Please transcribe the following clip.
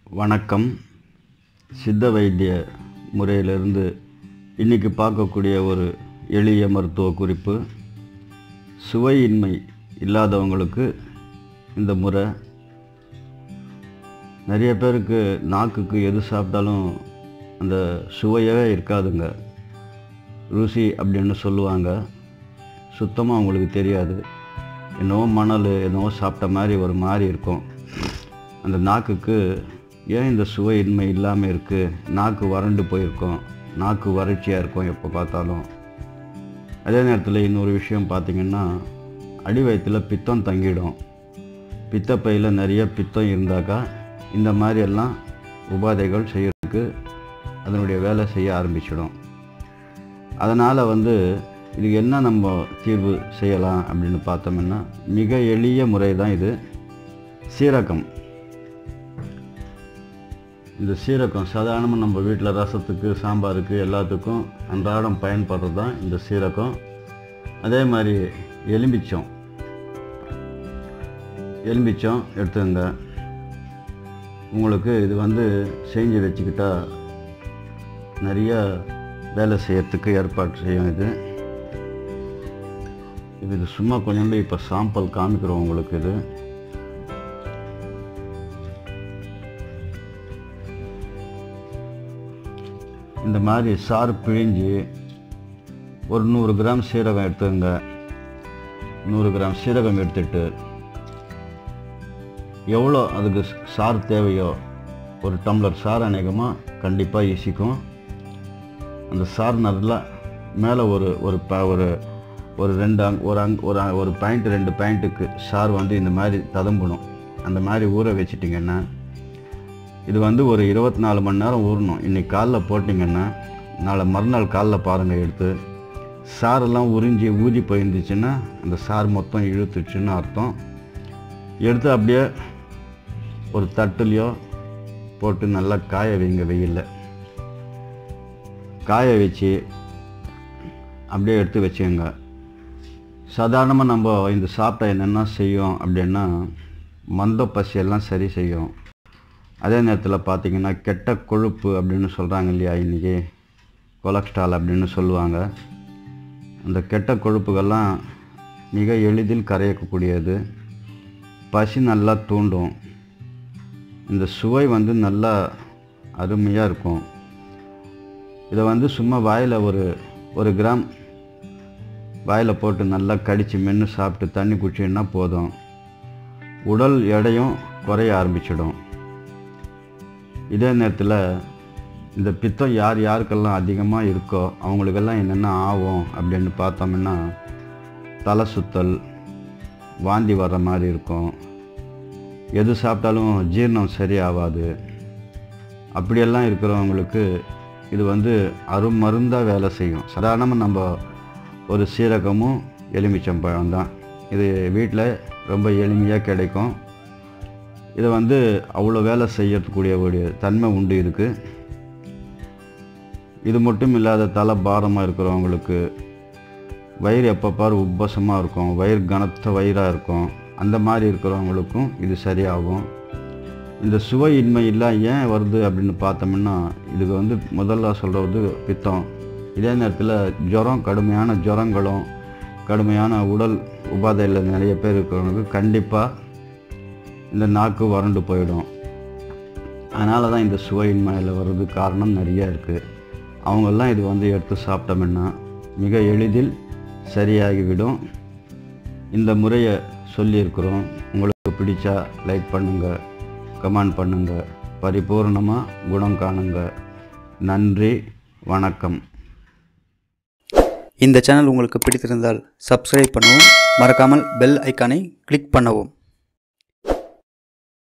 வணக்கம். சித்த வைத்திய முறையிலிருந்து இன்றைக்கி பார்க்கக்கூடிய ஒரு எளிய மருத்துவ குறிப்பு. சுவையின்மை இல்லாதவங்களுக்கு இந்த முறை. நிறைய பேருக்கு நாக்குக்கு எது சாப்பிட்டாலும் அந்த சுவையவே இருக்காதுங்க. ருசி அப்படின்னு சொல்லுவாங்க. சுத்தமாக அவங்களுக்கு தெரியாது. என்னவோ மணல் என்னவோ சாப்பிட்ட மாதிரி ஒரு மாதிரி இருக்கும். அந்த நாக்குக்கு ஏன் இந்த சுவையின்மை இல்லாமல் இருக்குது? நாக்கு வறண்டு போயிருக்கும், நாக்கு வறட்சியாக இருக்கும் எப்போ பார்த்தாலும். அதே நேரத்தில் இன்னொரு விஷயம் பார்த்திங்கன்னா, அடி வயிற்றில் பித்தம் தங்கிடும். பித்தப்பையில் நிறைய பித்தம் இருந்தாக்கா இந்த மாதிரியெல்லாம் உபாதைகள் செய்யறதுக்கு அதனுடைய வேலை செய்ய ஆரம்பிச்சிடும். அதனால் இதுக்கு என்ன நம்ம தீர்வு செய்யலாம் அப்படின்னு பார்த்தோம்னா, மிக எளிய முறை தான் இது. சீரகம். இந்த சீரகம் சாதாரணமாக நம்ம வீட்டில் ரசத்துக்கு, சாம்பாருக்கு, எல்லாத்துக்கும் அன்றாடம் பயன்படுறது தான் இந்த சீரகம். அதே மாதிரி எலுமிச்சம் எடுத்துங்க. உங்களுக்கு இது செஞ்சு வச்சுக்கிட்டா நிறைய வேலை செய்யறதுக்கு ஏற்பாடு செய்யும். இது சும்மா கொஞ்சம் இப்போ சாம்பிள் காமிக்கிறோம் உங்களுக்கு. இது இந்த மாதிரி சாறு பிழிஞ்சு ஒரு 100 கிராம் சீரகம் எடுத்துங்க. 100 கிராம் சீரகம் எடுத்துட்டு எவ்வளோ அதுக்கு சாறு தேவையோ ஒரு டம்ளர் சாறு அநேகமாக கண்டிப்பாக ஈசிக்கும். அந்த சாறு நல்லா மேலே ஒரு 2 பாயிண்ட் 2 பாயிண்ட்டுக்கு சாறு இந்த மாதிரி ததும்பணும். அந்த மாதிரி ஊற வச்சிட்டிங்கன்னா இது ஒரு 24 மணி நேரம் ஊறணும். இன்றைக்கி காலைல போட்டிங்கன்னா நாளை மறுநாள் காலைல பாருங்கள், எடுத்து சாரெல்லாம் ஊதி போயிருந்துச்சுன்னா அந்த சாறு மொத்தம் இழுத்துச்சுன்னு அர்த்தம். எடுத்து அப்படியே ஒரு தட்டுலையோ போட்டு நல்லா காய வைங்க. வெயிலில் காய வச்சு அப்படியே எடுத்து வச்சுக்கோங்க. சாதாரணமாக நம்ம இந்த சாப்பிட்டா என்னென்ன செய்யும் அப்படின்னா, மந்த பசியெல்லாம் சரி செய்யும். அதே நேரத்தில் பார்த்திங்கன்னா, கெட்ட கொழுப்பு அப்படின்னு சொல்கிறாங்க இல்லையா, இன்றைக்கி கொலஸ்ட்ரால் அப்படின்னு சொல்லுவாங்க. அந்த கெட்ட கொழுப்புகள்லாம் மிக எளிதில் கரையக்கூடியது. பசி நல்லா தூண்டும். இந்த சுவை நல்லா அருமையாக இருக்கும். இதை சும்மா வாயில் ஒரு கிராம் வாயில் போட்டு நல்லா கடித்து மென்று சாப்பிட்டு தண்ணி குடிச்சின்னா போதும். உடல் எடையும் குறைய ஆரம்பிச்சிடும். இதே நேரத்தில் இந்த பித்தம் யாருக்கெல்லாம் அதிகமாக இருக்கோ அவங்களுக்கெல்லாம் என்னென்ன ஆகும் அப்படின்னு பார்த்தோம்னா, தலை சுத்தல், வாந்தி வர்ற மாதிரி இருக்கும். எது சாப்பிட்டாலும் ஜீரணம் சரியாகாது. அப்படியெல்லாம் இருக்கிறவங்களுக்கு இது அருமருந்தாக வேலை செய்யும். சாதாரணமாக நம்ம ஒரு சீரகமும் எலுமிச்சம்பழம் தான். இது வீட்டில் ரொம்ப எளிமையாக கிடைக்கும். இதை அவ்வளோ வேலை செய்யக்கூடிய ஒரு தன்மை உண்டு இதுக்கு. இது மட்டும் இல்லாத தலை பாரமாக இருக்கிறவங்களுக்கு, வயிறு எப்போ பாரு உப்பசமாக இருக்கும், வயிறு கனத்த வயிறாக இருக்கும், அந்த மாதிரி இருக்கிறவங்களுக்கும் இது சரியாகும். இந்த சுவையின்மை எல்லாம் ஏன் வருது அப்படின்னு பார்த்தோம்னா, இதுக்கு முதல்ல சொல்கிறது பித்தம். இதே நேரத்தில் ஜுரம், கடுமையான ஜுரங்களும் கடுமையான உடல் உபாதையில் நிறைய பேர் இருக்கிறவங்களுக்கு கண்டிப்பாக இந்த நாக்கு வறண்டு போயிடும். அதனால தான் இந்த சுவையின்மையில் வர்றது காரணம் நிறைய இருக்குது. அவங்கெல்லாம் இது எடுத்து சாப்பிட்டோம்னா மிக எளிதில் சரியாகிவிடும். இந்த முறையை சொல்லியிருக்கிறோம். உங்களுக்கு பிடிச்சா லைக் பண்ணுங்கள், கமெண்ட் பண்ணுங்கள், பரிபூர்ணமாக குணம் காணுங்க. நன்றி, வணக்கம். இந்த சேனல் உங்களுக்கு பிடித்திருந்தால் சப்ஸ்கிரைப் பண்ணவும், மறக்காமல் பெல் ஐக்கானை கிளிக் பண்ணவும்.